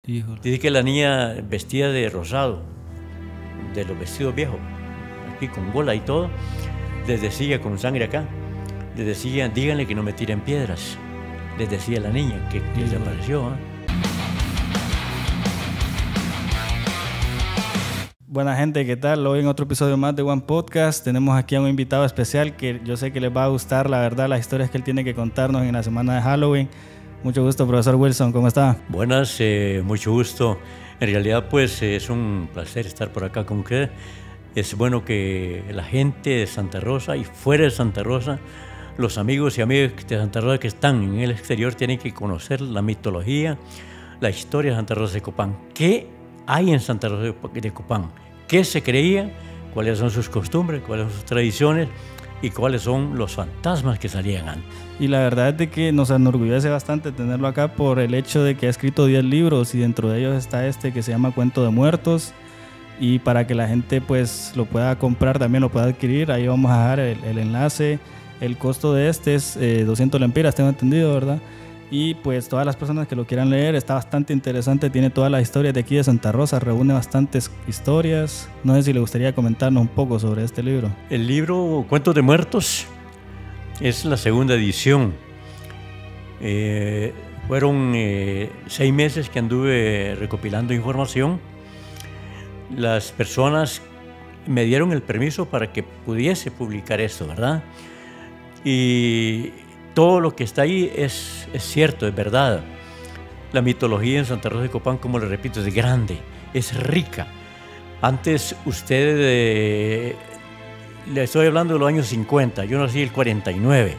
Híjole. Dice que la niña vestía de rosado, de los vestidos viejos, aquí con bola y todo, les decía con sangre acá, les decía, díganle que no me tiren piedras, les decía la niña que desapareció. Buena gente, ¿qué tal? Hoy en otro episodio más de One Podcast tenemos aquí a un invitado especial que yo sé que les va a gustar, la verdad, las historias que él tiene que contarnos en la semana de Halloween. Mucho gusto, profesor Wilson, ¿cómo está? Buenas, mucho gusto. En realidad, pues es un placer estar por acá con usted. Es bueno que la gente de Santa Rosa y fuera de Santa Rosa, los amigos y amigas de Santa Rosa que están en el exterior tienen que conocer la mitología, la historia de Santa Rosa de Copán. ¿Qué hay en Santa Rosa de Copán? ¿Qué se creía? ¿Cuáles son sus costumbres? ¿Cuáles son sus tradiciones? ¿Y cuáles son los fantasmas que salían antes? Y la verdad es de que nos enorgullece bastante tenerlo acá por el hecho de que ha escrito 10 libros y dentro de ellos está este que se llama Cuento de Muertos. Y para que la gente pues lo pueda comprar, también lo pueda adquirir, ahí vamos a dejar el enlace. El costo de este es 200 lempiras, tengo entendido, ¿verdad? Y pues todas las personas que lo quieran leer, está bastante interesante, tiene todas las historias de aquí de Santa Rosa, reúne bastantes historias. No sé si le gustaría comentarnos un poco sobre este libro. El libro Cuentos de Muertos es la segunda edición. Fueron 6 meses que anduve recopilando información. Las personas me dieron el permiso para que pudiese publicar esto, ¿verdad? Y todo lo que está ahí es cierto, es verdad. La mitología en Santa Rosa de Copán, como le repito, es grande, es rica. Antes le estoy hablando de los años 50, yo nací en el 49.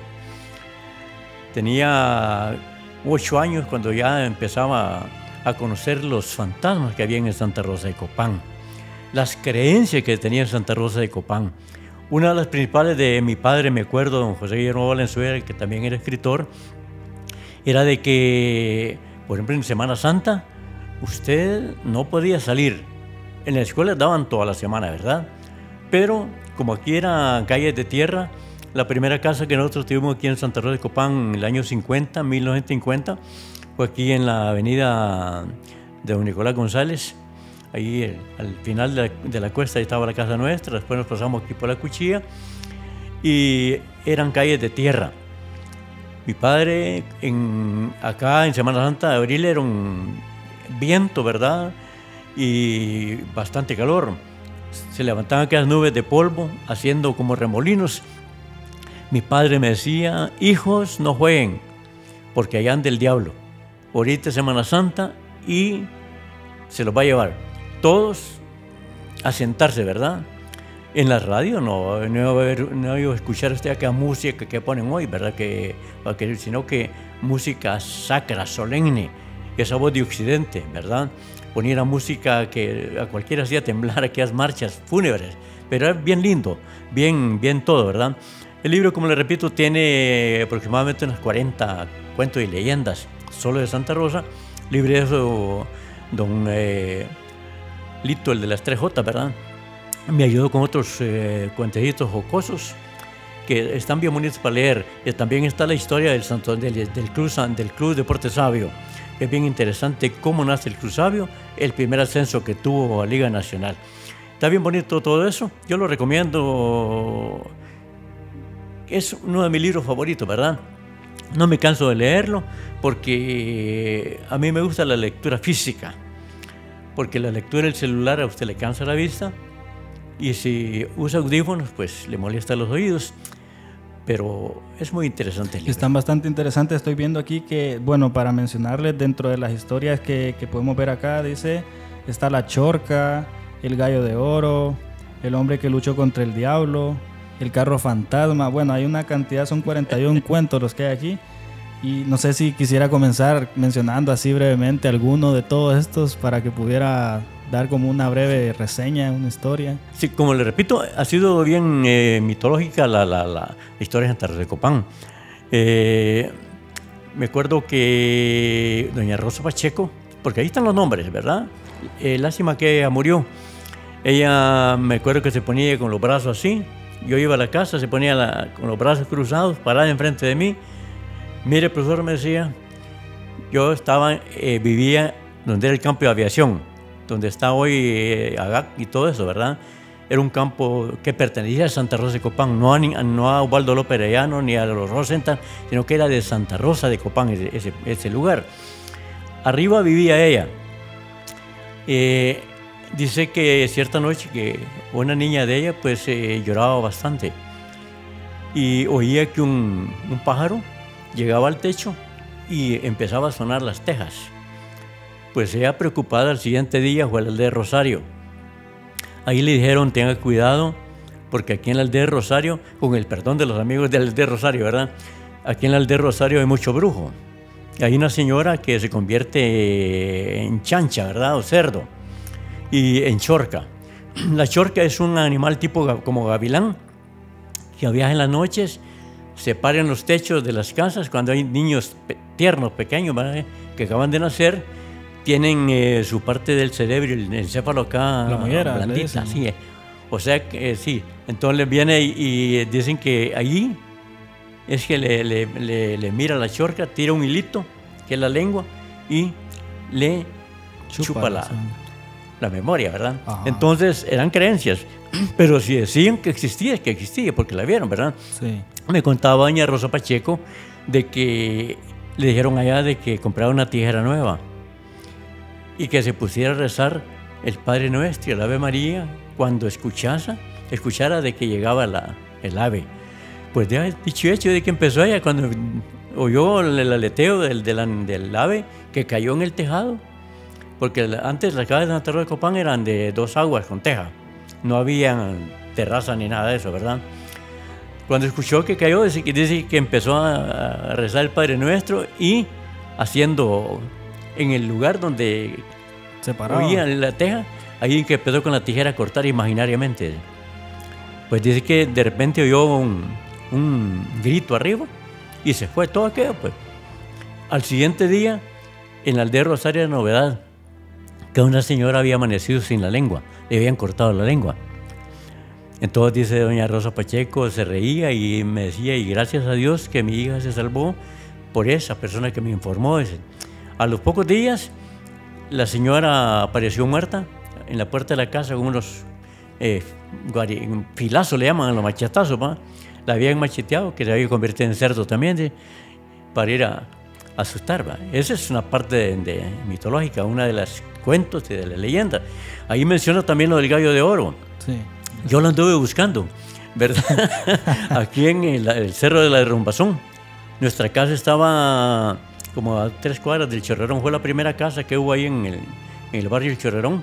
Tenía 8 años cuando ya empezaba a conocer los fantasmas que había en Santa Rosa de Copán, las creencias que tenía en Santa Rosa de Copán. Una de las principales de mi padre, me acuerdo, don José Guillermo Valenzuela, que también era escritor, era de que, por ejemplo, en Semana Santa, usted no podía salir. En la escuela daban toda la semana, ¿verdad? Pero como aquí eran calles de tierra, la primera casa que nosotros tuvimos aquí en Santa Rosa de Copán en el año 50, 1950, fue aquí en la avenida de don Nicolás González. Ahí al final de la cuesta estaba la casa nuestra, después nos pasamos aquí por la Cuchilla y eran calles de tierra. Mi padre acá en Semana Santa de abril era un viento, ¿verdad? Y bastante calor. Se levantaban aquellas nubes de polvo haciendo como remolinos. Mi padre me decía, hijos, no jueguen porque allá anda el diablo. Ahorita es Semana Santa y se los va a llevar. Todos a sentarse, ¿verdad? En la radio no iba a escuchar aquella música que ponen hoy, ¿verdad? Sino que música sacra, solemne, esa voz de Occidente, ¿verdad? Ponía la música que a cualquiera hacía temblar, aquellas marchas fúnebres, pero es bien lindo, bien todo, ¿verdad? El libro, como le repito, tiene aproximadamente unas 40 cuentos y leyendas, solo de Santa Rosa. Libre de eso, don Lito, el de las 3J, ¿verdad? Me ayudó con otros cuentecitos jocosos que están bien bonitos para leer. Y también está la historia del Club Deporte Sabio. Es bien interesante cómo nace el Club Sabio, el primer ascenso que tuvo a Liga Nacional. Está bien bonito todo eso. Yo lo recomiendo. Es uno de mis libros favoritos, ¿verdad? No me canso de leerlo porque a mí me gusta la lectura física. Porque la lectura del celular a usted le cansa la vista y si usa audífonos pues le molesta los oídos, pero es muy interesante el libro. Están bastante interesantes, estoy viendo aquí que, bueno, para mencionarles dentro de las historias que podemos ver acá, dice, está la Chorca, el Gallo de Oro, el hombre que luchó contra el diablo, el carro fantasma, bueno, hay una cantidad, son 41 cuentos los que hay aquí. Y no sé si quisiera comenzar mencionando así brevemente alguno de todos estos para que pudiera dar como una breve reseña, una historia. Sí, como le repito, ha sido bien mitológica la historia de Santa Rosa de Copán. Me acuerdo que doña Rosa Pacheco, porque ahí están los nombres, ¿verdad? Lástima que ella murió. Ella, me acuerdo que se ponía con los brazos así. Yo iba a la casa, se ponía con los brazos cruzados, parada enfrente de mí. Mire, profesor, me decía, yo vivía donde era el campo de aviación, donde está hoy AGAC y todo eso, ¿verdad? Era un campo que pertenecía a Santa Rosa de Copán, no a Ubaldo López Arellano ni a los Rosenthal, sino que era de Santa Rosa de Copán, ese lugar. Arriba vivía ella. Dice que cierta noche que una niña de ella pues lloraba bastante y oía que un pájaro llegaba al techo y empezaba a sonar las tejas. Pues ella, preocupada, al siguiente día fue a la aldea de Rosario. Ahí le dijeron: tenga cuidado, porque aquí en la aldea de Rosario, con el perdón de los amigos de la aldea de Rosario, ¿verdad? Aquí en la aldea de Rosario hay mucho brujo. Hay una señora que se convierte en chancha, ¿verdad? O cerdo. Y en chorca. La chorca es un animal tipo como gavilán, que viaja en las noches, se para en los techos de las casas cuando hay niños tiernos, pequeños, ¿verdad? Que acaban de nacer. Tienen su parte del cerebro, el encéfalo acá, la mollera, blandita, sí. O sea que sí. Entonces viene y dicen que allí es que le mira la chorca, tira un hilito, que es la lengua, y le chupa la memoria, ¿verdad? Ajá. Entonces eran creencias, pero si decían que existía, es que existía, porque la vieron, ¿verdad? Sí. Me contaba doña Rosa Pacheco de que le dijeron allá de que comprara una tijera nueva y que se pusiera a rezar el Padre Nuestro y el Ave María cuando escuchara de que llegaba el ave. Pues ya dicho y hecho, de que empezó ella, cuando oyó el aleteo del ave que cayó en el tejado, porque antes las casas de Santa Rosa de Copán eran de 2 aguas con teja, no había terraza ni nada de eso, ¿verdad? Cuando escuchó que cayó, dice que empezó a rezar el Padre Nuestro y haciendo en el lugar donde se paraba, oía la teja, ahí que empezó con la tijera a cortar imaginariamente. Pues dice que de repente oyó un grito arriba y se fue todo aquello. Pues al siguiente día, en la aldea de Rosario, la novedad que una señora había amanecido sin la lengua, le habían cortado la lengua. Entonces dice doña Rosa Pacheco, se reía y me decía: y gracias a Dios que mi hija se salvó por esa persona que me informó. Dice. A los pocos días, la señora apareció muerta en la puerta de la casa con unos filazos, le llaman, los machetazos, ¿va? La habían macheteado, que se había convertido en cerdo también, ¿sí? Para ir a asustar, ¿va? Esa es una parte mitológica, una de las cuentos y de la leyenda. Ahí menciona también lo del gallo de oro. Sí. Yo lo anduve buscando, ¿verdad? Aquí en el Cerro de la Derrumbazón. Nuestra casa estaba como a 3 cuadras del Chorrerón. Fue la primera casa que hubo ahí en el barrio del Chorrerón.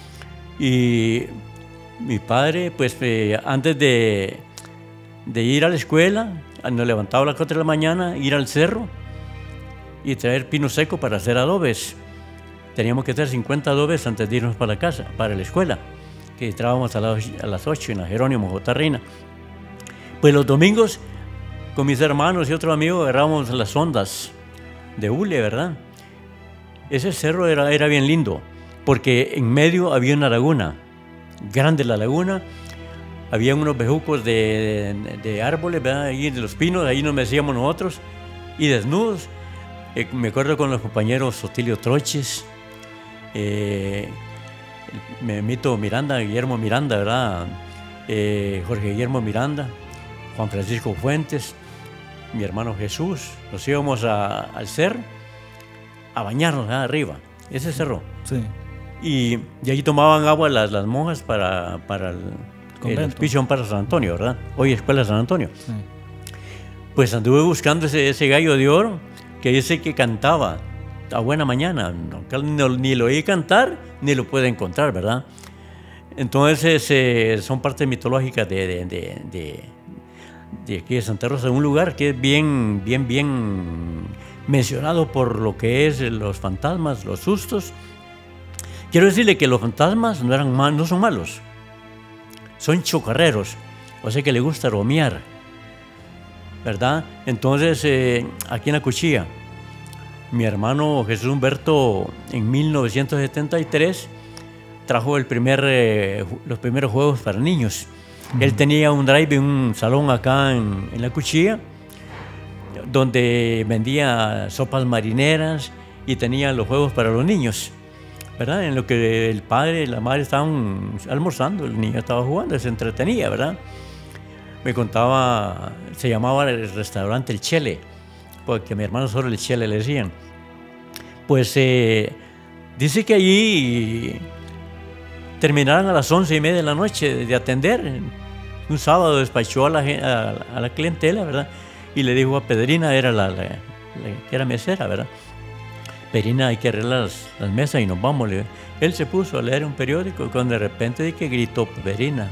Y mi padre, pues antes de ir a la escuela, nos levantaba a las 4 de la mañana, ir al cerro y traer pino seco para hacer adobes. Teníamos que hacer 50 adobes antes de irnos para la casa, para la escuela, que entrábamos a las 8 en la Jerónimo J. Reina. Pues los domingos, con mis hermanos y otros amigos, agarrábamos las ondas de hule, ¿verdad? Ese cerro era bien lindo, porque en medio había una laguna, grande la laguna, había unos bejucos de árboles, ¿verdad? Ahí de los pinos, ahí nos mecíamos nosotros, y desnudos. Me acuerdo con los compañeros Sotilio Troches, Mito Miranda, Guillermo Miranda, ¿verdad? Jorge Guillermo Miranda, Juan Francisco Fuentes, mi hermano Jesús. Nos íbamos al cerro a bañarnos arriba, ese cerro. Sí. Y ahí tomaban agua las monjas para el hospicio para San Antonio, ¿verdad? Hoy Escuela San Antonio. Sí. Pues anduve buscando ese gallo de oro que dice que cantaba a buena mañana. Ni lo oí cantar, ni lo puede encontrar, ¿verdad? Entonces son partes mitológicas de aquí de Santa Rosa, un lugar que es bien mencionado por lo que es los fantasmas, los sustos. Quiero decirle que los fantasmas no son malos, son chocarreros, o sea que le gusta bromear, ¿verdad? Entonces, aquí en la Cuchilla, mi hermano Jesús Humberto en 1973 trajo los primeros juegos para niños. Él tenía un drive, un salón acá en la Cuchilla, donde vendía sopas marineras y tenía los juegos para los niños. ¿verdad? En lo que el padre y la madre estaban almorzando, el niño estaba jugando, se entretenía, ¿verdad? Me contaba, se llamaba el restaurante El Chele, porque a mi hermano solo El Chele le decían. Pues dice que allí terminaron a las 11:30 de la noche de atender. Un sábado despachó a la clientela, ¿verdad? Y le dijo a Pedrina, era que era mesera, ¿verdad? Pedrina, hay que arreglar las mesas y nos vamos. Él se puso a leer un periódico cuando de repente que gritó Pedrina.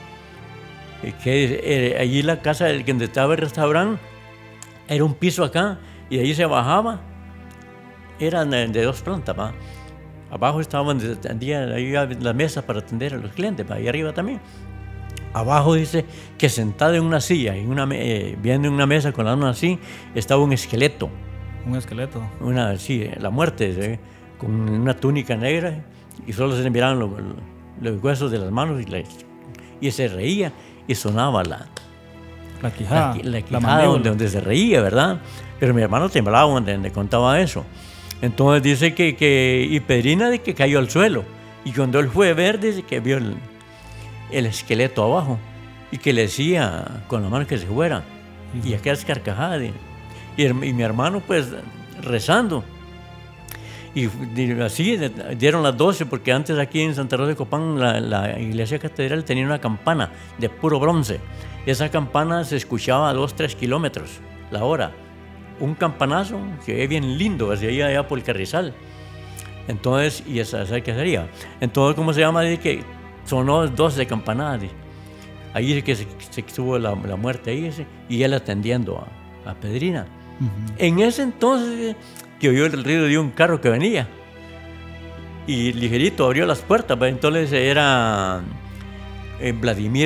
Que allí la casa donde estaba el restaurante era un piso acá y de ahí se bajaba. Eran de 2 plantas, ¿va? Abajo estaban ahí las mesas para atender a los clientes, ¿va? Y arriba también. Abajo dice que sentado en una silla, viendo en una mesa con la mano así, estaba un esqueleto. ¿Un esqueleto? Sí, la muerte, con una túnica negra y solo se le miraban los huesos de las manos y se reía y sonaba la quijada, la quijada donde se reía, ¿verdad? Pero mi hermano temblaba donde contaba eso. Entonces dice y Pedrina de que cayó al suelo y cuando él fue a ver dice que vio el esqueleto abajo y que le decía con la mano que se fuera y aquellas carcajadas y mi hermano pues rezando y así dieron las 12 porque antes aquí en Santa Rosa de Copán la iglesia catedral tenía una campana de puro bronce. Esa campana se escuchaba a 2-3 kilómetros la hora, un campanazo que es bien lindo hacia allá por el Carrizal. Entonces, y esa que sería entonces, ¿cómo se llama? Dice que sonó 12 campanadas. Ahí dice que se estuvo la muerte ahí y él atendiendo a Pedrina. En ese entonces que oyó el ruido de un carro que venía y ligerito abrió las puertas, pues, entonces era Vladimir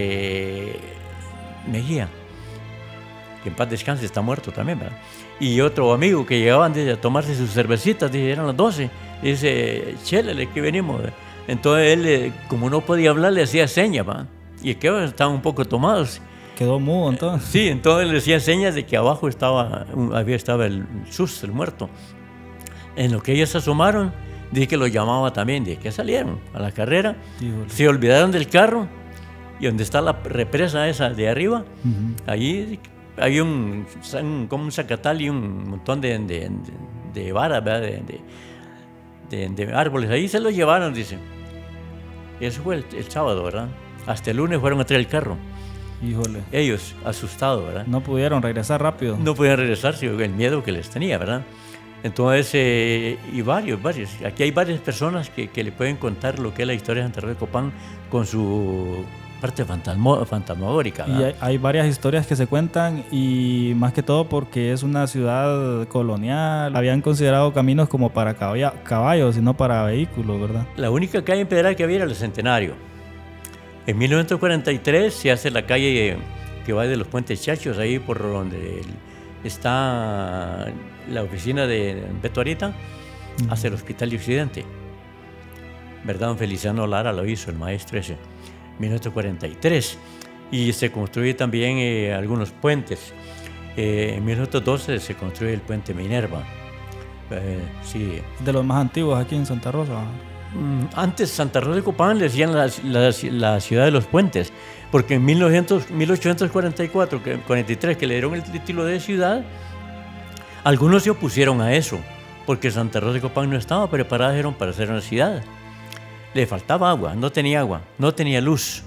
Mejía, que en paz descanse, está muerto también, ¿verdad? Y otro amigo que llegaban a tomarse sus cervecitas, dice, eran las 12, dice, Chele, que venimos. Entonces él, como no podía hablar, le hacía señas, ¿va? Y que estaban un poco tomados. Quedó mudo entonces. Sí, entonces le decía señas de que abajo estaba el sus, el muerto. En lo que ellos se asomaron, dije que lo llamaba también, dije que salieron a la carrera, se olvidaron del carro y donde está la represa esa de arriba, allí había como un zacatal y un montón de varas, ¿verdad? De árboles. Ahí se los llevaron, dice. Eso fue el sábado, ¿verdad? Hasta el lunes fueron a traer el carro. Híjole. Ellos, asustados, ¿verdad? No pudieron regresar rápido. No podían regresar, sino el miedo que les tenía, ¿verdad? Entonces, y varios. Aquí hay varias personas que le pueden contar lo que es la historia de Santa Rosa de Copán con su parte fantasmagórica, ¿verdad? Y hay varias historias que se cuentan y más que todo porque es una ciudad colonial. Habían considerado caminos como para caballos y no para vehículos, ¿verdad? La única calle en Pedral que había era el Centenario. En 1943 se hace la calle que va de los Puentes Chachos, ahí por donde está la oficina de Beto Arita, hacia el Hospital de Occidente. ¿Verdad? Don Feliciano Lara lo hizo, el maestro ese, 1943. Y se construye también algunos puentes. En 1912 se construye el puente Minerva. Sí. De los más antiguos aquí en Santa Rosa. Antes Santa Rosa de Copán le decían la ciudad de los puentes, porque en 1844-43 que le dieron el título de ciudad, algunos se opusieron a eso, porque Santa Rosa de Copán no estaba preparada, dijeron, para ser una ciudad. Le faltaba agua, no tenía luz.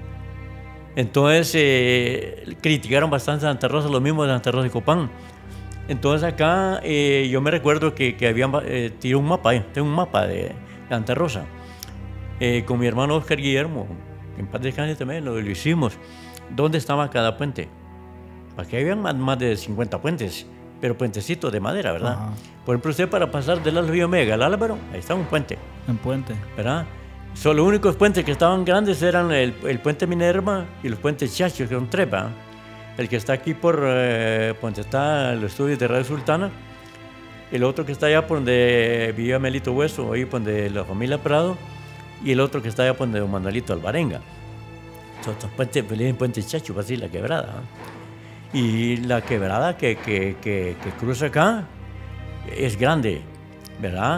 Entonces criticaron bastante a Santa Rosa, lo mismo de Santa Rosa de Copán. Entonces acá yo me recuerdo que habían tirado un mapa, tengo un mapa de Santa Rosa, con mi hermano Oscar Guillermo, en paz descanse también, lo hicimos, dónde estaba cada puente. Aquí habían más de 50 puentes, pero puentecitos de madera, ¿verdad? Ajá. Por ejemplo, usted para pasar del Río Omega al Álvaro, ahí está un puente. Un puente. ¿Verdad? Los únicos puentes que estaban grandes eran el puente Minerva y los puentes Chachos, que son 3, ¿verdad? El que está aquí por donde está el estudio de Radio Sultana, el otro que está allá por donde vivía Melito Hueso, ahí por donde la familia Prado, y el otro que está allá por donde don Manuelito Alvarenga. Son puentes Chachos, así la quebrada. Y la quebrada que cruza acá es grande, ¿verdad?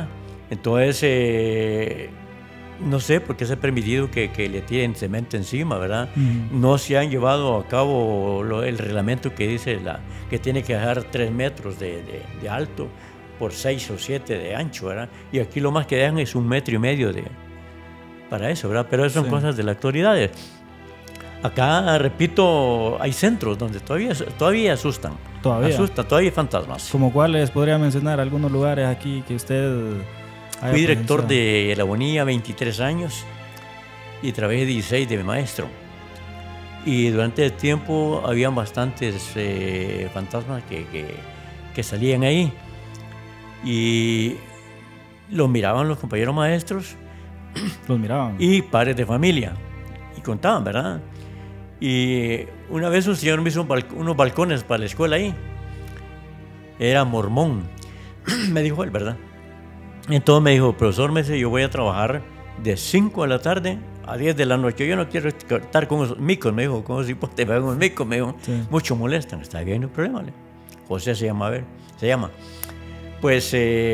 Entonces, no sé por qué se ha permitido que le tiren cemento encima, ¿verdad? No se han llevado a cabo el reglamento que dice que tiene que dejar 3 metros de alto por 6 o 7 de ancho, ¿verdad? Y aquí lo más que dejan es 1,5 metros para eso, ¿verdad? Pero eso son cosas de la actualidad. Acá, repito, hay centros donde todavía asustan. Todavía hay fantasmas. ¿Como cuáles podría mencionar algunos lugares aquí que usted haya Fui director presenciado? de La Bonilla 23 años y trabajé 16 de maestro. Y durante el tiempo habían bastantes fantasmas que salían ahí. Y los miraban los compañeros maestros. Los miraban. Y padres de familia. Y contaban, ¿verdad? Y una vez un señor me hizo unos balcones para la escuela ahí. Era mormón. Me dijo él, ¿verdad? Entonces me dijo, profesor, me dice, yo voy a trabajar de 5 de la tarde a 10 de la noche. Yo no quiero estar con esos micos, me dijo, con esos hipotes, con esos micos, me dijo. Sí. Mucho molestan. Está bien, no hay problema. José se llama, Pues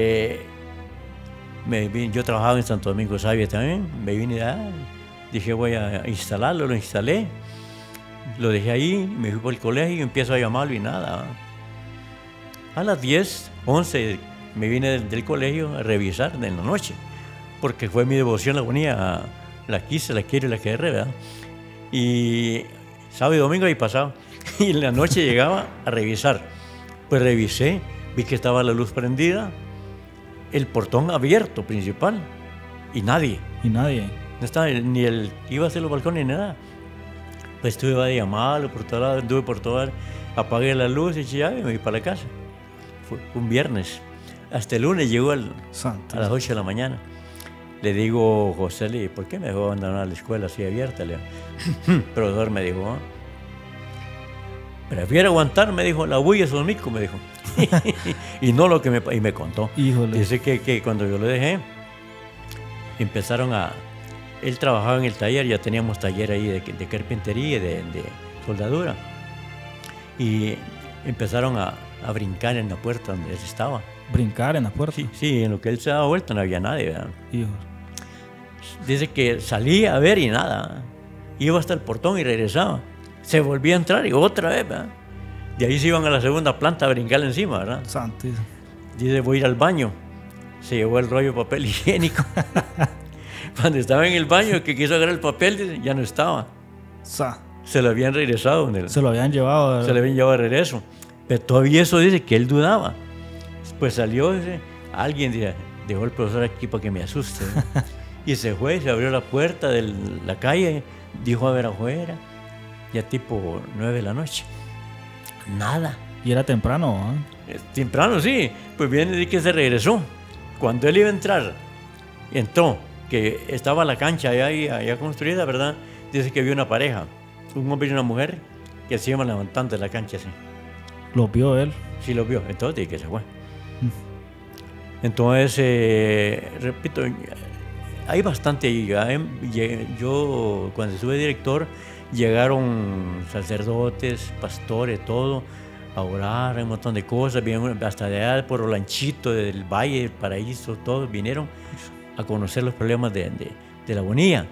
yo trabajaba en Santo Domingo Sabia también. Me vine dije, voy a instalarlo, lo instalé. Lo dejé ahí, me fui por el colegio y empiezo a llamarlo y nada. A las 10, 11 me vine del colegio a revisar en la noche, porque fue mi devoción La Bonilla, la quise, la quiero y la querré, ¿verdad? Y sábado y domingo ahí pasaba, y en la noche llegaba a revisar. Pues revisé, vi que estaba la luz prendida, el portón abierto principal, y nadie. ¿Y nadie? No estaba ni el que iba a hacer los balcones ni nada. Pues estuve a llamarlo por todo lado, anduve por todo lado, apagué la luz y eché llave y me fui para la casa. Fue un viernes. Hasta el lunes llegó a las 8 de la mañana. Le digo, José, ¿por qué me dejó abandonar la escuela así abierta? Le digo, profesor, me dijo, prefiero aguantar, me dijo, la bulla es un mico, me dijo. Y no lo que me contó. Híjole. Dice que cuando yo lo dejé, empezaron él trabajaba en el taller, ya teníamos taller ahí de carpintería, de soldadura. Y empezaron a brincar en la puerta donde él estaba. ¿Brincar en la puerta? Sí, en lo que él se daba vuelta no había nadie, ¿verdad? Hijo. Dice que salía a ver y nada. Iba hasta el portón y regresaba. Se volvía a entrar y otra vez, ¿verdad? De ahí se iban a la segunda planta a brincar encima, ¿verdad? Santísimo. Dice, voy a ir al baño. Se llevó el rollo de papel higiénico. Cuando estaba en el baño, que quiso agarrar el papel, dice, ya no estaba. Se lo habían regresado. Se lo habían llevado. ¿verdad? Se lo habían llevado de regreso. Pero todavía eso dice que él dudaba. Pues salió, dice, alguien dice, dejó el profesor aquí para que me asuste. Y se fue, se abrió la puerta de la calle, dijo a ver afuera, ya tipo 9 de la noche. Nada. Y era temprano, Temprano, sí. Pues viene y que se regresó. Cuando él iba a entrar, entró, que estaba la cancha allá construida, ¿verdad? Dice que vio una pareja, un hombre y una mujer, que se iban levantando de la cancha así. ¿Lo vio él? Sí, lo vio. Entonces, y que se fue. Entonces, repito, hay bastante ahí. Yo, cuando estuve director, llegaron sacerdotes, pastores, todo, a orar, un montón de cosas. Vinieron hasta de allá por Olanchito, del Valle, del Paraíso, todos vinieron a conocer los problemas de La Bonilla.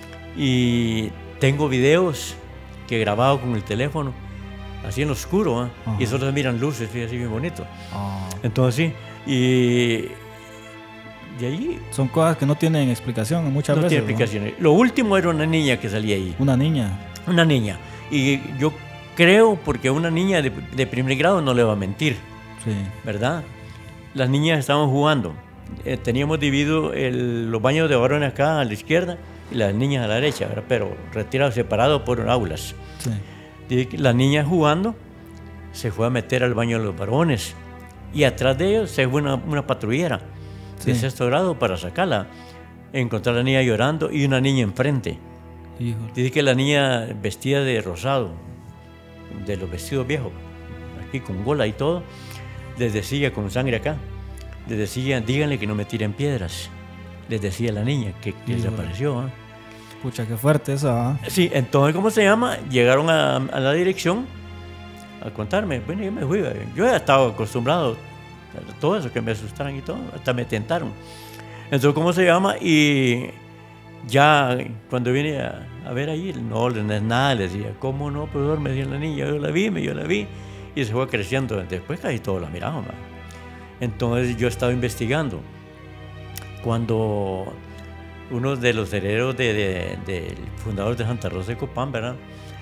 Y tengo videos que he grabado con el teléfono, así en oscuro, y solo se miran luces, así bien bonito. Entonces, sí. Y de ahí... Son cosas que no tienen explicación muchas veces. No tiene explicaciones. Lo último era una niña que salía ahí. ¿Una niña? Una niña. Y yo creo, porque una niña de primer grado no le va a mentir. Sí. ¿Verdad? Las niñas estaban jugando. Teníamos dividido los baños de varones acá a la izquierda y las niñas a la derecha, ¿verdad? Pero retirados, separados por aulas. Sí. Las niñas jugando se fue a meter al baño de los varones. Y atrás de ellos se fue una patrullera de sexto grado para sacarla. Encontrar a la niña llorando y una niña enfrente. Híjole. Dice que la niña vestida de rosado, de los vestidos viejos, aquí con gola y todo, les decía con sangre acá, les decía, díganle que no me tiren piedras. Les decía la niña que desapareció. Pucha, qué fuerte eso. Sí, entonces, ¿cómo se llama? Llegaron a la dirección a contarme. Bueno, yo me fui. Yo ya estaba acostumbrado a todo eso, que me asustaran y todo. Hasta me tentaron. Entonces, ¿cómo se llama? Y ya cuando vine a ver ahí, no es nada, le decía, ¿cómo no, profesor? Me decía la niña, yo la vi. Y se fue creciendo. Después casi todos la miraban, ¿verdad? Entonces yo estaba investigando. Cuando uno de los herederos del fundador de Santa Rosa de Copán, ¿verdad?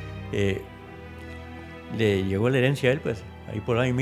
Le llegó la herencia a él, pues, ahí por ahí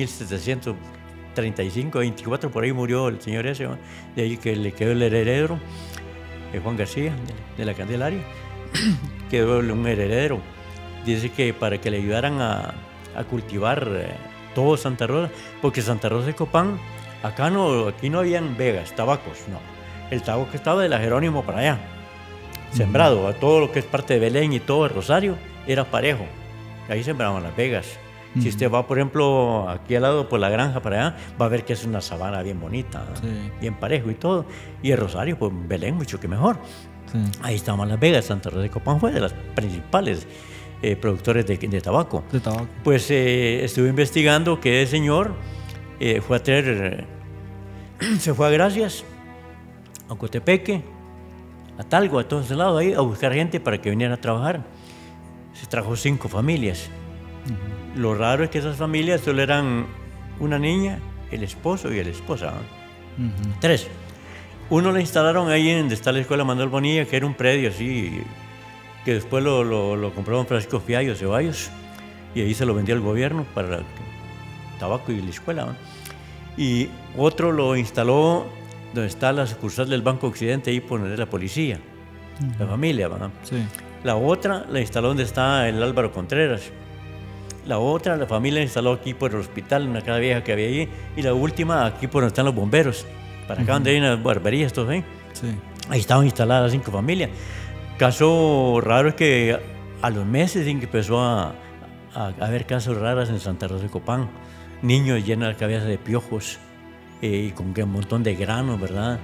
1735, 24, por ahí murió el señor ese, ¿verdad? De ahí que le quedó el heredero, Juan García, de la Candelaria, quedó un heredero. Dice que para que le ayudaran a cultivar todo Santa Rosa, porque Santa Rosa de Copán, aquí no habían vegas, tabacos, no. El tabaco estaba de la Jerónimo para allá, sembrado, a todo lo que es parte de Belén y todo el Rosario, era parejo. Ahí sembraban las vegas. Si usted va, por ejemplo, aquí al lado por la granja para allá, va a ver que es una sabana bien bonita, sí, bien parejo y todo. Y el Rosario, pues Belén, mucho que mejor. Sí. Ahí estaban las vegas. Santa Rosa de Copán fue de las principales productores de tabaco. De tabaco. Pues estuve investigando que el señor fue a traer, se fue a Gracias, a Cotepeque, a Talgo, a todos esos lados ahí, a buscar gente para que viniera a trabajar. Se trajo 5 familias. Lo raro es que esas familias solo eran una niña, el esposo y la esposa. 3. Uno lo instalaron ahí donde está la escuela Manuel Bonilla, que era un predio así, que después lo compró Francisco Fiallo Ceballos, y ahí se lo vendió al gobierno para el tabaco y la escuela. Y otro lo instaló donde está la sucursal del Banco Occidente, ahí por donde es la policía, la familia. Sí. La otra la instaló donde está el Álvaro Contreras. La otra, la familia la instaló aquí por el hospital, en una casa vieja que había allí. Y la última, aquí por donde están los bomberos. Para acá donde hay unas barberías, todo ahí. Sí. Ahí estaban instaladas las 5 familias. Caso raro es que a los meses en que empezó a haber casos raros en Santa Rosa de Copán. Niños llenos de cabezas de piojos y con un montón de granos, ¿verdad?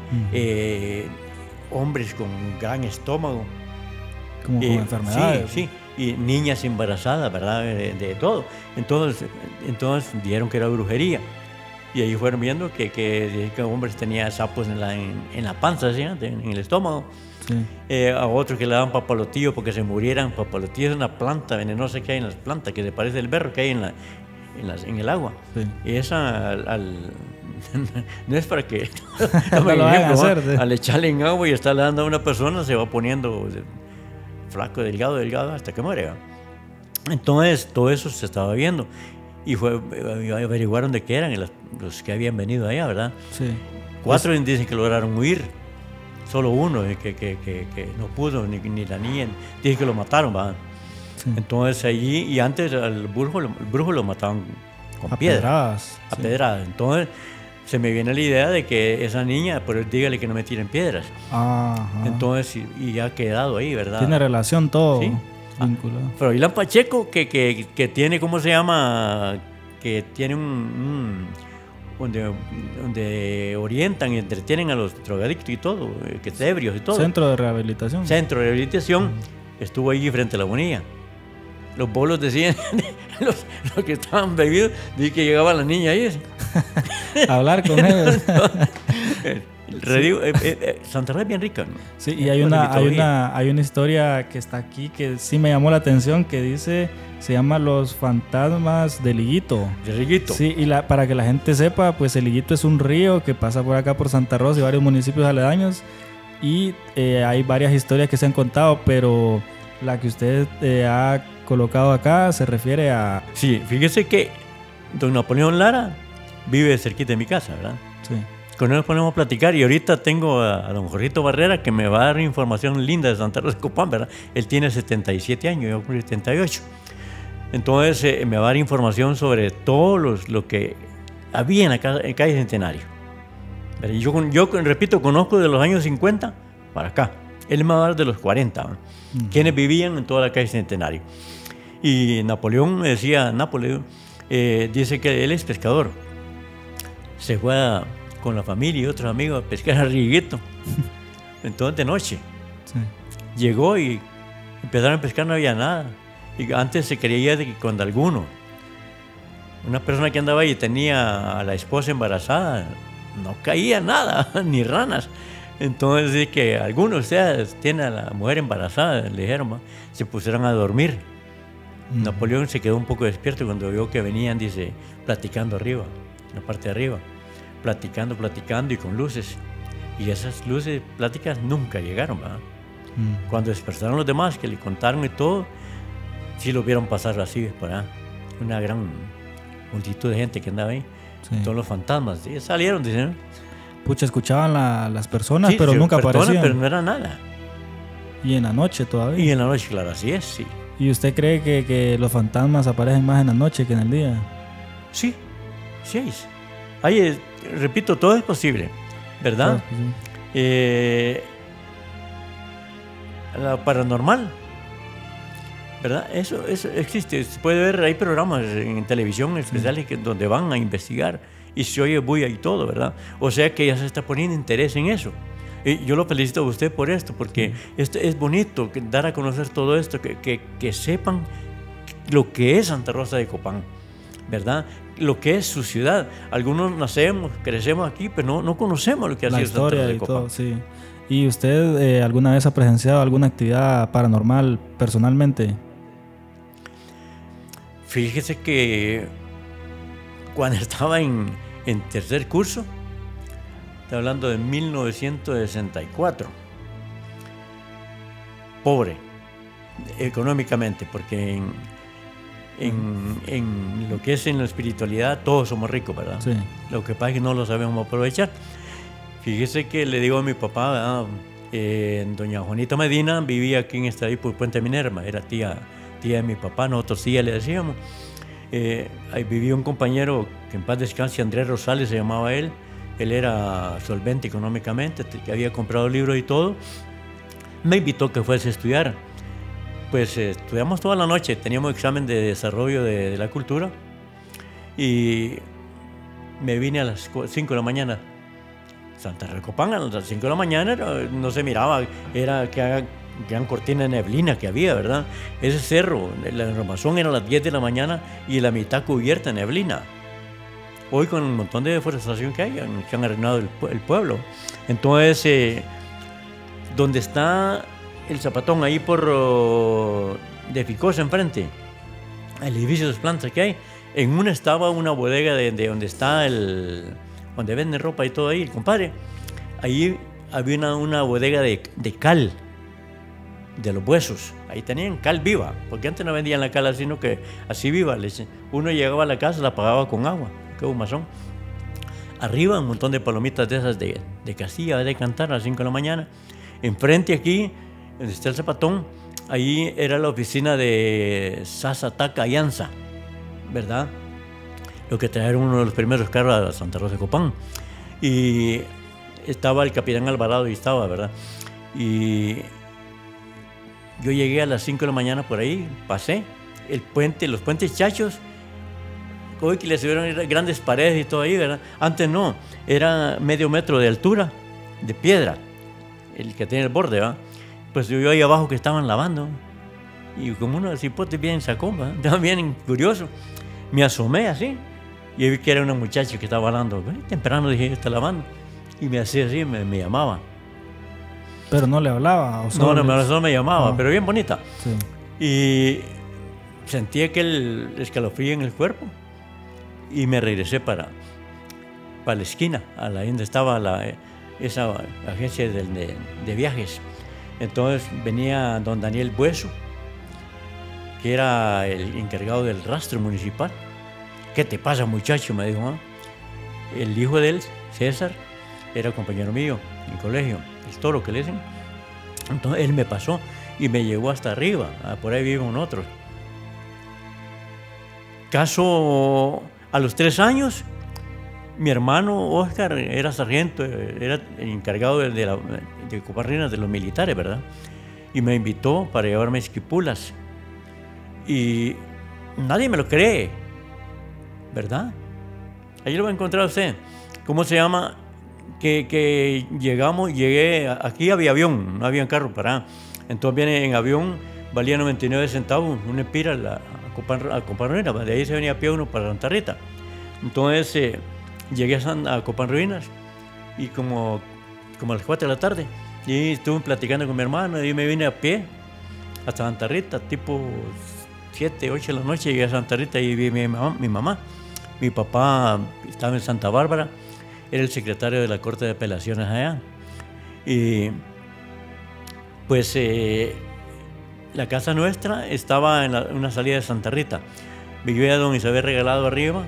Hombres con un gran estómago. Como con enfermedades. Sí, sí. Y niñas embarazadas, ¿verdad? De todo. Entonces dijeron que era brujería. Y ahí fueron viendo que hombres tenían sapos en la panza, ¿sí? En el estómago. Sí. A otros que le daban papalotillo porque se murieran. Papalotillo es una planta venenosa que hay en las plantas, que se parece al berro que hay en el agua. Sí. Y esa no es para que no lo vayan a hacer, sí. Al echarle en agua y estarle dando a una persona se va poniendo flaco, delgado, hasta que muere. Entonces todo eso se estaba viendo y averiguaron de qué eran los que habían venido allá, ¿verdad? Sí. 4 dicen que lograron huir, solo uno que no pudo, ni la niña, dicen que lo mataron, ¿verdad? Sí. Entonces allí, y antes al brujo lo mataban con piedras. A pedradas. Entonces se me viene la idea de que esa niña, pero dígale que no me tiren piedras. Ajá. Entonces, y ha quedado ahí, ¿verdad? Tiene relación todo. Sí. Vinculado. Pero Ilan Pacheco, que tiene, ¿cómo se llama? Que tiene donde orientan y entretienen a los drogadictos y todo, que es ebrios y todo. Centro de rehabilitación. Centro de rehabilitación. Estuvo allí frente a la Bonilla. Los bolos decían, los que estaban bebidos, dije que llegaba la niña ahí. Hablar con ellos. Santa Rosa es bien rica, ¿no? Sí, y hay una historia que está aquí que sí me llamó la atención, que dice, se llama Los Fantasmas del Higuito. ¿Del Higuito? Sí, y para que la gente sepa, pues el Higuito es un río que pasa por acá por Santa Rosa y varios municipios aledaños, y hay varias historias que se han contado, pero la que usted ha colocado acá se refiere a... Sí, fíjese que don Napoleón Lara vive cerquita de mi casa, ¿verdad? Sí. Con él nos ponemos a platicar y ahorita tengo a don Jorgito Barrera que me va a dar información linda de Santa Rosa de Copán, ¿verdad? Él tiene 77 años, yo cumplí 78. Entonces me va a dar información sobre todo lo que había en calle Centenario. Yo repito, conozco de los años 50 para acá. Él me va a dar de los 40, ¿no? Quienes vivían en toda la calle Centenario. Y Napoleón me decía, dice que él es pescador. Se fue con la familia y otros amigos a pescar a Riguito. Entonces de noche. Sí. Llegó y empezaron a pescar, no había nada. Y antes se creía de que cuando una persona que andaba ahí tenía a la esposa embarazada, no caía nada, ni ranas. Entonces, sí que algunos de ustedes tienen a la mujer embarazada, le dijeron, se pusieron a dormir. Napoleón se quedó un poco despierto cuando vio que venían, dice, platicando arriba, en la parte de arriba, platicando y con luces. Y esas luces, pláticas nunca llegaron, ¿verdad? Cuando despertaron los demás, que le contaron y todo, sí lo vieron pasar así, ¿verdad? Una gran multitud de gente que andaba ahí. Sí. Todos los fantasmas, sí, salieron, dicen. Pucha, escuchaban las personas, sí, pero sí, nunca aparecían. Pero no era nada. ¿Y en la noche todavía? Y en la noche, claro, así es, sí. ¿Y usted cree que los fantasmas aparecen más en la noche que en el día? Sí, sí es. Ahí, repito, todo es posible, ¿verdad? Sí. La paranormal, ¿verdad? Eso existe. Se puede ver, hay programas en televisión especiales donde van a investigar y se oye bulla y todo, ¿verdad? O sea que ya se está poniendo interés en eso. Y yo lo felicito a usted por esto, porque es bonito dar a conocer todo esto, que sepan lo que es Santa Rosa de Copán, ¿verdad? Lo que es su ciudad. Algunos nacemos, crecemos aquí, pero no conocemos lo que ha sido Santa Rosa de Copán. Todo, sí. ¿Y usted alguna vez ha presenciado alguna actividad paranormal personalmente? Fíjese que cuando estaba en tercer curso, estoy hablando de 1964, pobre económicamente, porque en lo que es en la espiritualidad todos somos ricos, ¿verdad? Sí. Lo que pasa es que no lo sabemos aprovechar. Fíjese que le digo a mi papá, doña Juanita Medina vivía aquí en ahí por Puente Minerva, era tía de mi papá, nosotros tía le decíamos. Ahí vivía un compañero que en paz descanse, Andrés Rosales se llamaba él era solvente económicamente, que había comprado libros y todo. Me invitó que fuese a estudiar. Pues estudiamos toda la noche, teníamos examen de desarrollo de la cultura y me vine a las 5 de la mañana. Santa Rosa de Copán, a las 5 de la mañana no se miraba, era gran cortina de neblina que había, ¿verdad? Ese cerro, la Ramazón, era a las 10 de la mañana y la mitad cubierta de neblina. Hoy con un montón de deforestación que hay, que han arruinado el pueblo. Entonces, donde está el Zapatón, ahí por de Ficosa enfrente, el edificio de plantas que hay, en una estaba una bodega de donde está donde venden ropa y todo ahí, el compadre. Ahí había una bodega de cal, de los huesos. Ahí tenían cal viva, porque antes no vendían la cal así, sino que así viva. Uno llegaba a la casa, la pagaba con agua, qué humazón. Arriba un montón de palomitas de esas de Castilla, de cantar a las 5 de la mañana. Enfrente aquí, donde está el Zapatón, ahí era la oficina de Sasa Taca y Anza, ¿verdad? Lo que trajeron uno de los primeros carros a Santa Rosa de Copán. Y estaba el capitán Alvarado y estaba, ¿verdad? Y yo llegué a las 5 de la mañana por ahí, pasé el puente, los puentes chachos, hoy que le subieron grandes paredes y todo ahí, ¿verdad? Antes no, era medio metro de altura, de piedra, el que tiene el borde, ¿verdad? Pues yo ahí abajo que estaban lavando, y como uno de cipotes bien sacó, ¿verdad? Estaba bien curioso, me asomé así, y vi que era una muchacha que estaba lavando, temprano dije, está lavando, y me hacía así, me llamaba. ¿Pero no le hablaba? ¿O solo no me llamaba, no, pero bien bonita. Sí. Y sentí aquel escalofrío en el cuerpo y me regresé para la esquina, a la donde estaba esa agencia de viajes. Entonces venía don Daniel Bueso, que era el encargado del rastro municipal. ¿Qué te pasa, muchacho?, me dijo. ¿Ah? El hijo de él, César, era compañero mío en colegio, el Toro que le dicen. Entonces él me pasó y me llevó hasta arriba, por ahí viven otros. Caso, a los 3 años, mi hermano Oscar era sargento, era el encargado de Coparrinas de los militares, ¿verdad? Y me invitó para llevarme esquipulas. Y nadie me lo cree, ¿verdad? Ahí lo va a encontrar usted. ¿Cómo se llama? Que llegué, aquí había avión, no había carro para. Entonces viene en avión, valía 99 centavos, una espira a Coparruinas, de ahí se venía a pie uno para Santa Rita. Entonces llegué a Coparruinas y como como a las 4 de la tarde. Y estuve platicando con mi hermano y me vine a pie hasta Santa Rita, tipo 7, 8 de la noche. Llegué a Santa Rita y vi a mi mamá. Mi papá estaba en Santa Bárbara, era el secretario de la Corte de Apelaciones allá. Y pues la casa nuestra estaba en una salida de Santa Rita. Vivía don Isabel Regalado arriba,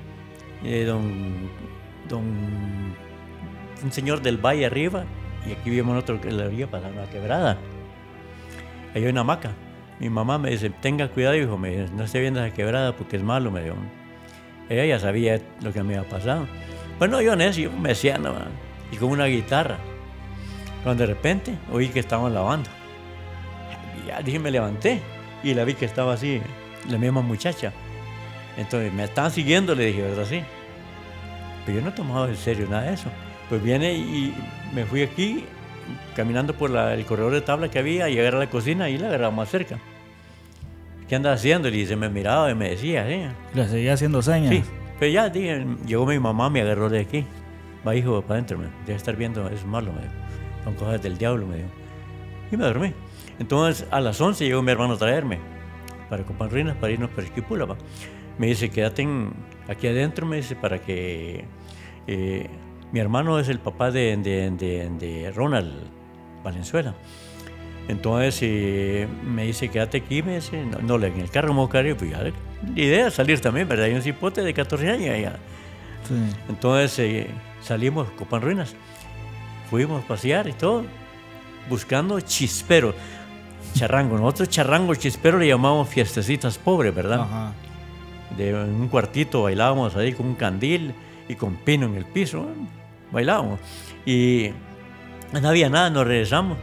un señor del valle arriba, y aquí vivimos nosotros que la orilla para una quebrada. Ahí hay una hamaca. Mi mamá me dice, tenga cuidado, hijo, no esté viendo esa quebrada porque es malo, me dijo. Ella ya sabía lo que me había pasado. Bueno, yo necio, me decía nada, y con una guitarra. Cuando de repente oí que estaban lavando. Ya dije, me levanté y la vi que estaba así, la misma muchacha. Entonces, me estaban siguiendo, le dije, ¿verdad? Sí. Pero yo no tomaba en serio nada de eso. Pues viene y me fui aquí, caminando por el corredor de tabla que había, y llegar a la cocina y la agarraba más cerca. ¿Qué anda haciendo? Y se me miraba y me decía, ¿sí? ¿Le seguía haciendo señas? Sí. Pero ya dije, llegó mi mamá, me agarró de aquí. Va, hijo, para adentro, debe estar viendo, es malo, me dijo. Son cosas del diablo, me dijo. Y me dormí. Entonces, a las 11 llegó mi hermano a traerme para Copán Ruinas, para irnos para Esquipula. Me dice, quédate aquí adentro, me dice, para que... mi hermano es el papá de Ronald Valenzuela. Entonces, me dice, quédate aquí, me dice. No, en el carro me voy a quedar. Pues ya, la idea es salir también, ¿verdad? Hay un cipote de 14 años allá. Sí. Entonces, salimos a Copán Ruinas. Fuimos a pasear y todo, buscando chispero, charrango. Nosotros charrango, chispero le llamamos fiestecitas pobres, ¿verdad? Ajá. De un cuartito bailábamos ahí con un candil y con pino en el piso, bailábamos. Y no había nada, nos regresamos.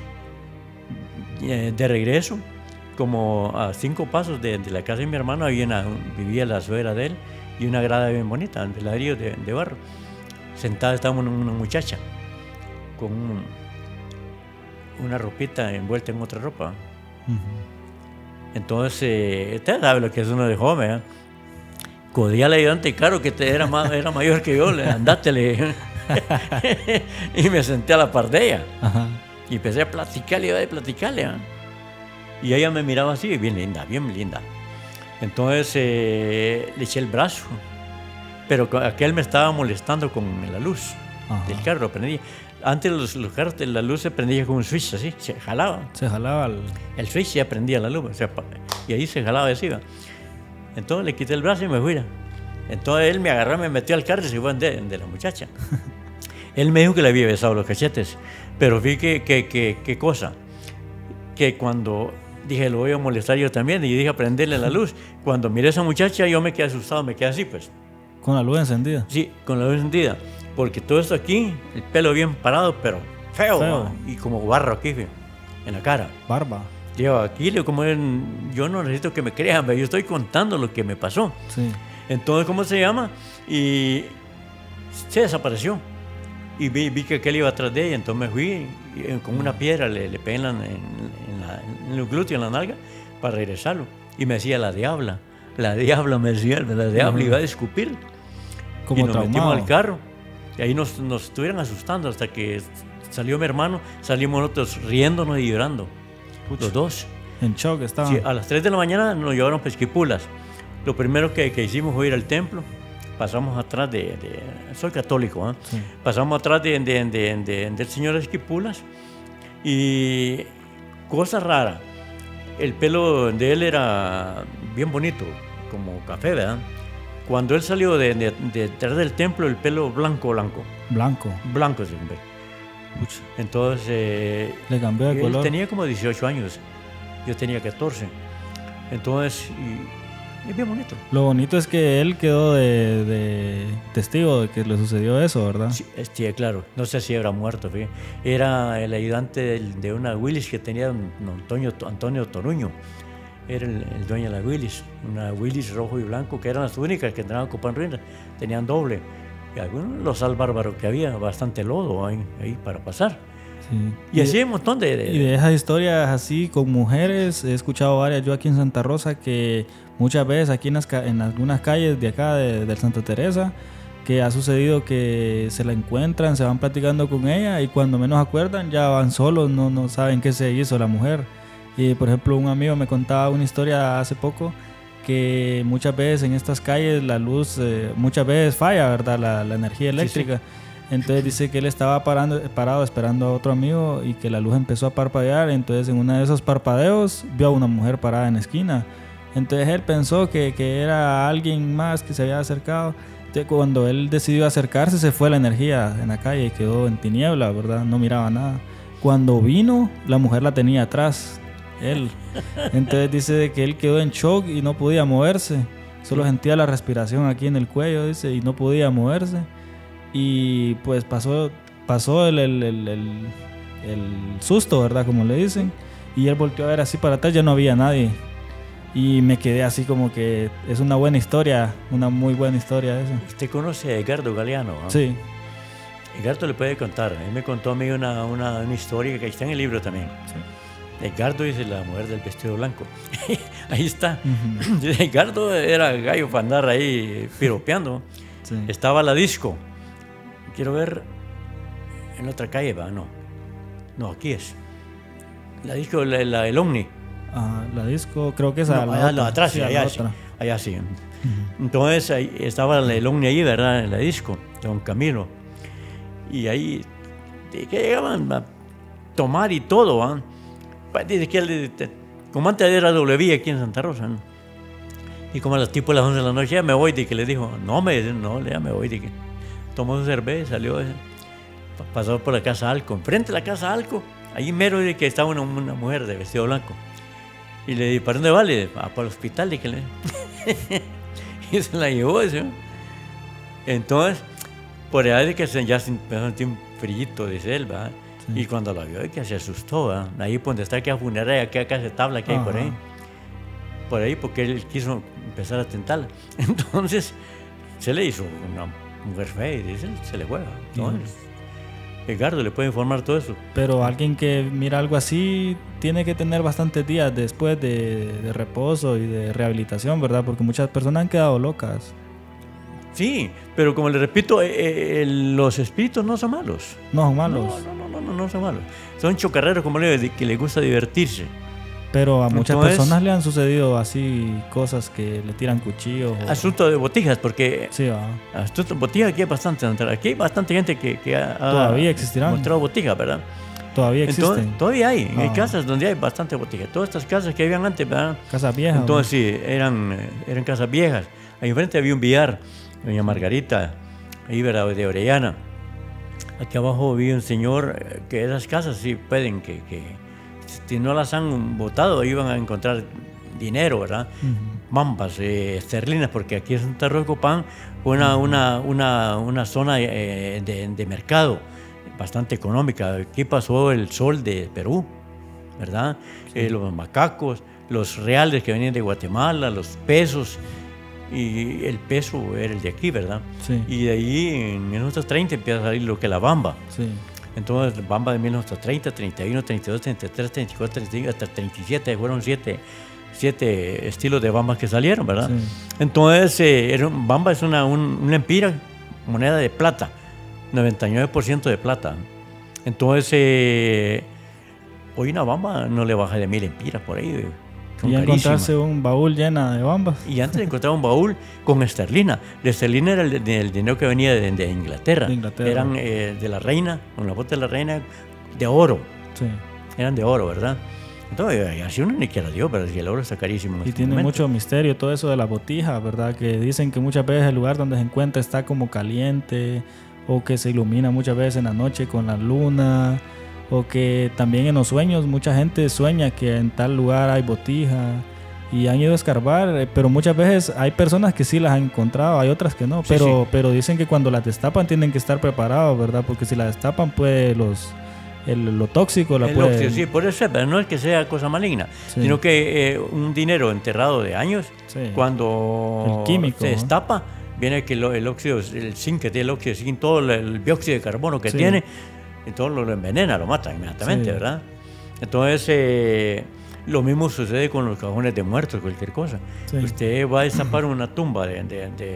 De regreso, como a 5 pasos de la casa de mi hermano, vivía la suegra de él y una grada bien bonita, de ladrillo de barro. Sentada estábamos una muchacha con una ropita envuelta en otra ropa. Entonces, usted sabe lo que es uno de joven, ¿eh? Codía al ayudante caro que era mayor que yo, andátele. Y me senté a la par de ella. Ajá. Y empecé a platicarle, ¿eh? Y ella me miraba así, bien linda, bien linda. Entonces le eché el brazo, pero aquel me estaba molestando con la luz. Ajá. Del carro, lo prendía. Antes los carros de la luz se prendía con un switch así, se jalaba. Se jalaba el switch y ya prendía la luz, o sea, y ahí se jalaba así. Entonces le quité el brazo y me fui. Entonces él me agarró, me metió al carro y se fue de la muchacha. Él me dijo que le había besado los cachetes, pero vi qué cosa, que cuando dije, lo voy a molestar yo también, y dije, a prenderle la luz. Cuando miré a esa muchacha, yo me quedé asustado, me quedé así, pues. ¿Con la luz encendida? Sí, con la luz encendida. Porque todo esto aquí, el pelo bien parado, pero feo. Y como barro aquí, en la cara. Barba. Yo aquí, yo no necesito que me crean, yo estoy contando lo que me pasó. Sí. Entonces, ¿cómo se llama? Y se desapareció. Y vi que aquel iba atrás de ella, entonces me fui y con una piedra le pegué en los glúteos, en la nalga, para regresarlo. Y me decía, la diabla me decía, la diabla iba a escupir. Como y nos traumado. Metimos al carro. Y ahí nos estuvieron asustando hasta que salió mi hermano, salimos nosotros riéndonos y llorando. Pucha. Los dos. En shock estaban. Sí, a las 3 de la mañana nos llevaron a Esquipulas. Lo primero que hicimos fue ir al templo. Pasamos atrás soy católico, ¿eh? Sí. Pasamos atrás del señor Esquipulas. Y cosa rara, el pelo de él era bien bonito, como café, ¿verdad? Cuando él salió detrás del templo, el pelo blanco. Blanco, sí, hombre. Entonces... le cambió de color. Él tenía como 18 años, yo tenía 14. Entonces, es bien bonito. Lo bonito es que él quedó de testigo de que le sucedió eso, ¿verdad? Sí, claro. No sé si habrá muerto. Fíjate. Era el ayudante de una Willis que tenía Antonio Toruño. Era el dueño de la Willis, una Willis rojo y blanco, que eran las únicas que entraban a Copán Ruinas. Tenían doble. Y algunos los bárbaros que había, bastante lodo ahí para pasar. Sí. Y así un montón de... Y de esas historias así con mujeres, he escuchado varias yo aquí en Santa Rosa, que muchas veces aquí en algunas calles de acá de Santa Teresa, que ha sucedido que se la encuentran, se van platicando con ella y cuando menos acuerdan ya van solos, no saben qué se hizo la mujer. Y por ejemplo, un amigo me contaba una historia hace poco que muchas veces en estas calles la luz muchas veces falla, ¿verdad? La energía eléctrica. Sí, sí. Entonces dice que él estaba parado esperando a otro amigo y que la luz empezó a parpadear. Entonces en uno de esos parpadeos vio a una mujer parada en la esquina. Entonces él pensó que era alguien más que se había acercado. Entonces cuando él decidió acercarse se fue la energía en la calle y quedó en tiniebla, ¿verdad? No miraba nada. Cuando vino, la mujer la tenía atrás. Él. Entonces dice que él quedó en shock y no podía moverse. Solo sentía la respiración aquí en el cuello, dice, y no podía moverse. Y pues pasó el susto, ¿verdad? Como le dicen. Y él volteó a ver así para atrás, ya no había nadie. Y me quedé así como que es una buena historia, una muy buena historia esa. ¿Usted conoce a Edgardo Galeano? ¿No? Sí. Edgardo le puede contar. Él me contó a mí una historia que está en el libro también. Sí. Edgardo dice la mujer del vestido blanco. Ahí está. Uh-huh. Edgardo era gallo para andar ahí piropeando. Sí. Estaba la disco. Quiero ver en otra calle, ¿va? No, aquí es. La disco, el Omni. La disco, creo que es atrás, sí, allá sí. Uh-huh. Entonces ahí estaba el Omni ahí, ¿verdad? En la disco, Don Camilo. Y ahí que llegaban a tomar y todo, ¿va? Dice que como antes era W aquí en Santa Rosa, ¿no? Y como a las tipo de las 11 de la noche ya me voy, de que le dijo, no, ya me voy, de que tomó su cerveza, salió, pasó por la casa Alco, enfrente de la casa Alco, ahí mero de que estaba una mujer de vestido blanco. Y le dije, ¿para dónde va? Le dije, para el hospital, de que le... y se la llevó, ¿sí? Entonces, por allá de que ya se empezó a sentir un frillito de selva, y cuando la vio, que se asustó, ¿eh? Ahí por donde está aquella funeraria, aquella casa de tabla que hay por ahí, porque él quiso empezar a tentarla. Entonces, se le hizo una mujer fea y dice, se le juega. Entonces, Edgardo le puede informar todo eso. Pero alguien que mira algo así tiene que tener bastantes días después de reposo y de rehabilitación, ¿verdad? Porque muchas personas han quedado locas. Sí, pero como le repito, los espíritus no son malos. No son malos. No son malos. Son chocarreros, como le digo, que les gusta divertirse. Pero a muchas personas le han sucedido así cosas que le tiran cuchillos. Asunto de botijas, porque... Sí, va. Asunto de botijas aquí hay bastante. Aquí hay bastante gente que ha todavía existirán. Mostrado botijas, ¿verdad? Todavía existen. Entonces, todavía hay. Hay casas donde hay bastante botijas. Todas estas casas que habían antes, ¿verdad? Casas viejas. Entonces, sí, eran casas viejas. Ahí enfrente había un billar. Doña Margarita, ahí, ¿verdad? De Orellana. Aquí abajo vive un señor que esas casas sí pueden que si no las han botado, ahí van a encontrar dinero, ¿verdad? Uh-huh. Bambas, esterlinas, porque aquí en Santa Rosa de Copán fue una zona de mercado bastante económica. Aquí pasó el sol de Perú, ¿verdad? Sí. Los macacos, los reales que venían de Guatemala, los pesos. Y el peso era el de aquí, ¿verdad? Sí. Y de ahí en 1930 empieza a salir lo que es la bamba. Sí. Entonces, bamba de 1930, 31, 32, 33, 34, 35, hasta 37, fueron siete estilos de bambas que salieron, ¿verdad? Sí. Entonces, bamba es una empira, moneda de plata, 99% de plata. Entonces, hoy una bamba no le baja de 1000 empiras por ahí, y encontrarse un baúl lleno de bambas. Y antes de encontrar un baúl con esterlina. La esterlina era el dinero que venía de Inglaterra. Eran de la reina, con la bota de la reina, de oro. Sí. Eran de oro, ¿verdad? Entonces, así uno ni quiera Dios, pero si el oro está carísimo. Y tiene mucho misterio todo eso de la botija, ¿verdad? Que dicen que muchas veces el lugar donde se encuentra está como caliente, o que se ilumina muchas veces en la noche con la luna. O que también en los sueños mucha gente sueña que en tal lugar hay botija y han ido a escarbar, pero muchas veces hay personas que sí las han encontrado, hay otras que no, sí, pero dicen que cuando las destapan tienen que estar preparados, ¿verdad? Porque si las destapan pues lo tóxico la puede... Óxido, sí, por eso, pero no es que sea cosa maligna, sino que un dinero enterrado de años, cuando el químico, se destapa, viene que el óxido, el zinc que tiene el óxido de zinc, todo el dióxido de carbono que tiene, entonces lo envenena, lo mata inmediatamente, ¿verdad? Entonces, lo mismo sucede con los cajones de muertos, cualquier cosa. Sí. Usted va a destapar una tumba de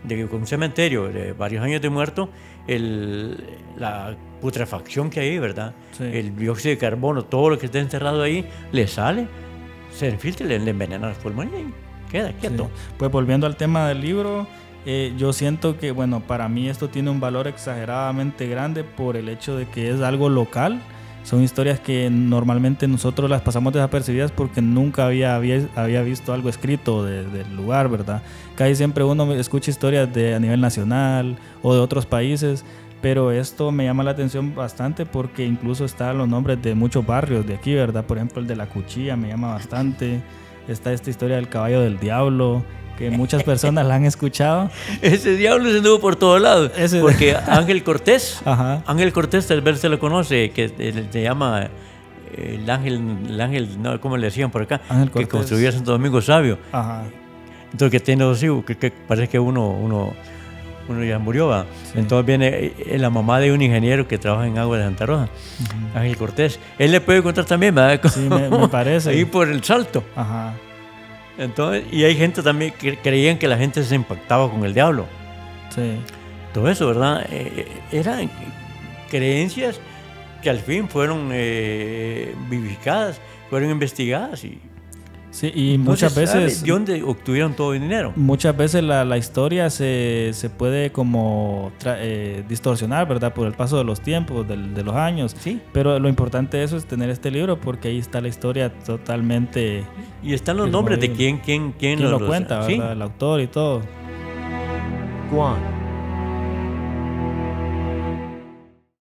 de un cementerio de varios años de muerto, la putrefacción que hay, ¿verdad? Sí. El dióxido de carbono, todo lo que esté encerrado ahí, le sale, se infiltra, le envenena los pulmones y queda quieto. Sí. Pues volviendo al tema del libro, yo siento que, bueno, para mí esto tiene un valor exageradamente grande por el hecho de que es algo local. Son historias que normalmente nosotros las pasamos desapercibidas porque nunca había visto algo escrito del lugar, ¿verdad? Casi siempre uno escucha historias a nivel nacional o de otros países, pero esto me llama la atención bastante porque incluso están los nombres de muchos barrios de aquí, ¿verdad? Por ejemplo, el de La Cuchilla me llama bastante. Está esta historia del Caballo del Diablo, que muchas personas la han escuchado. Ese diablo se anduvo por todos lados. Porque Ángel Cortés, Ajá. Ángel Cortés tal vez se lo conoce, que se llama el ángel, no, ¿cómo le decían por acá? Ángel que Cortés. construyó Santo Domingo Sabio. Ajá. Entonces que tiene dos hijos, que parece que uno ya murió, ¿va? Sí. Entonces viene la mamá de un ingeniero que trabaja en Agua de Santa Rosa, Ángel Cortés. Él le puede contar también, ¿verdad? Sí, me parece. Ahí por el Salto. Ajá. Entonces, y hay gente también que creían que la gente se impactaba con el diablo. Sí. Todo eso, ¿verdad? Eran creencias que al fin fueron vivificadas, fueron investigadas y Sí, y muchas veces ¿de dónde obtuvieron todo el dinero? muchas veces la historia se puede como distorsionar, ¿verdad? Por el paso de los tiempos, de los años. Sí. Pero lo importante de eso es tener este libro porque ahí está la historia totalmente. Y están los nombres de quién lo cuenta, ¿sí? ¿verdad? El autor y todo. Guan.